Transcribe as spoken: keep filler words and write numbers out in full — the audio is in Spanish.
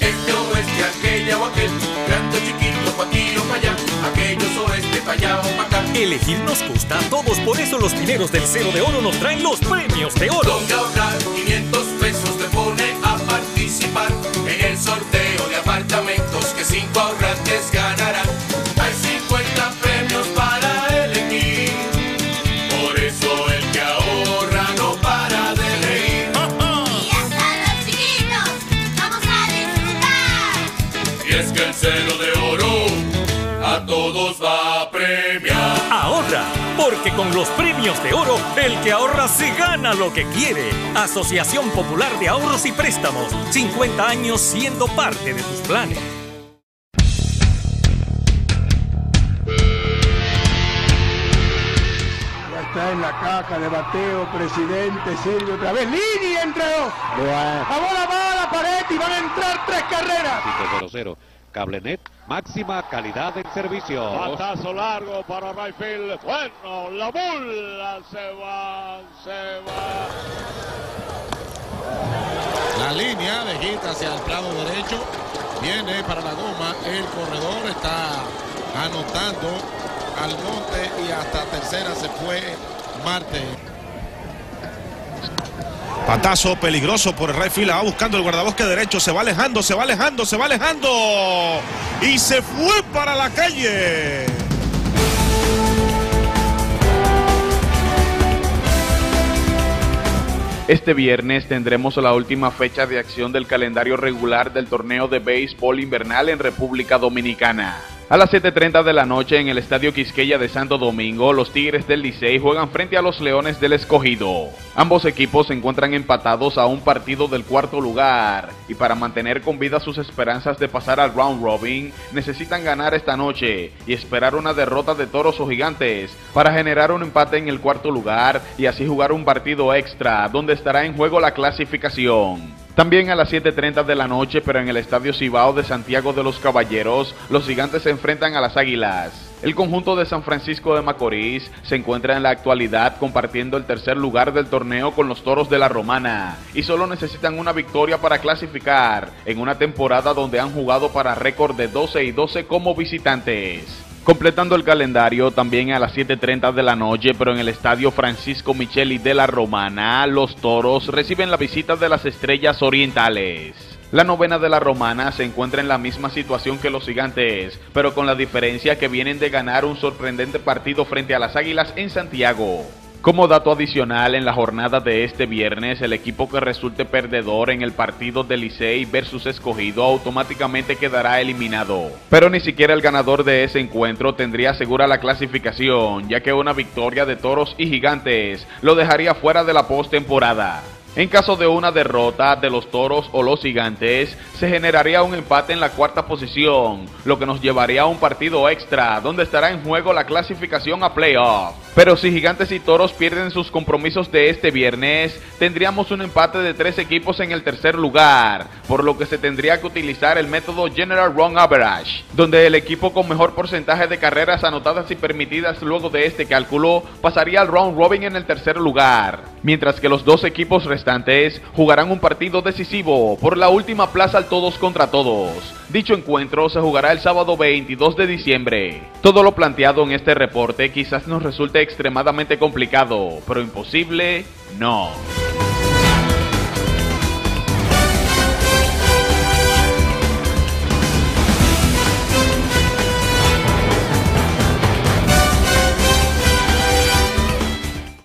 este, oeste, aquella o aquel, grande o chiquito, pa' aquí o pa' allá, aquellos oeste, pa' allá o pa' acá. Elegir nos gusta a todos, por eso los pineros del Cero de Oro nos traen los premios de oro. Donde ahorrar quinientos pesos te pone a participar en el sorteo de apartamentos que cinco ahorrantes ganarán. Hay cincuenta premios para elegir, por eso el que ahorra no para de reír. Y hasta los chiquitos vamos a disfrutar. Y es que el Cero de Oro a todos va a premiar. Ahorra, porque con los premios de oro, el que ahorra se gana lo que quiere. Asociación Popular de Ahorros y Préstamos, cincuenta años siendo parte de tus planes. Ya está en la caja de bateo, presidente, sirve otra vez, línea entre dos. La bola va a la pared y van a entrar tres carreras. cero cero. Cablenet, máxima calidad en servicio. Batazo largo para Rayfield. Bueno, la bola se va, se va. La línea de hit hacia el plano derecho. Viene para la goma. El corredor está anotando al monte y hasta tercera se fue Marte. Patazo peligroso por el right field, va buscando el guardabosque derecho, se va alejando, se va alejando, se va alejando y se fue para la calle. Este viernes tendremos la última fecha de acción del calendario regular del torneo de béisbol invernal en República Dominicana. A las siete treinta de la noche en el Estadio Quisqueya de Santo Domingo, los Tigres del Licey juegan frente a los Leones del Escogido. Ambos equipos se encuentran empatados a un partido del cuarto lugar y para mantener con vida sus esperanzas de pasar al round robin, necesitan ganar esta noche y esperar una derrota de Toros o Gigantes para generar un empate en el cuarto lugar y así jugar un partido extra donde estará en juego la clasificación. También a las siete treinta de la noche, pero en el Estadio Cibao de Santiago de los Caballeros, los Gigantes se enfrentan a las Águilas. El conjunto de San Francisco de Macorís se encuentra en la actualidad compartiendo el tercer lugar del torneo con los Toros de la Romana y solo necesitan una victoria para clasificar en una temporada donde han jugado para récord de doce y doce como visitantes. Completando el calendario, también a las siete treinta de la noche, pero en el Estadio Francisco Micheli de la Romana, los Toros reciben la visita de las Estrellas Orientales. La novena de la Romana se encuentra en la misma situación que los Gigantes, pero con la diferencia que vienen de ganar un sorprendente partido frente a las Águilas en Santiago. Como dato adicional, en la jornada de este viernes, el equipo que resulte perdedor en el partido de Licey versus Escogido automáticamente quedará eliminado. Pero ni siquiera el ganador de ese encuentro tendría segura la clasificación, ya que una victoria de Toros y Gigantes lo dejaría fuera de la postemporada. En caso de una derrota de los Toros o los Gigantes, se generaría un empate en la cuarta posición, lo que nos llevaría a un partido extra, donde estará en juego la clasificación a playoff. Pero si Gigantes y Toros pierden sus compromisos de este viernes, tendríamos un empate de tres equipos en el tercer lugar, por lo que se tendría que utilizar el método General Run Average, donde el equipo con mejor porcentaje de carreras anotadas y permitidas luego de este cálculo pasaría al round robin en el tercer lugar, mientras que los dos equipos restantes jugarán un partido decisivo por la última plaza al todos contra todos. Dicho encuentro se jugará el sábado veintidós de diciembre. Todo lo planteado en este reporte quizás nos resulte extremadamente complicado, pero imposible, no.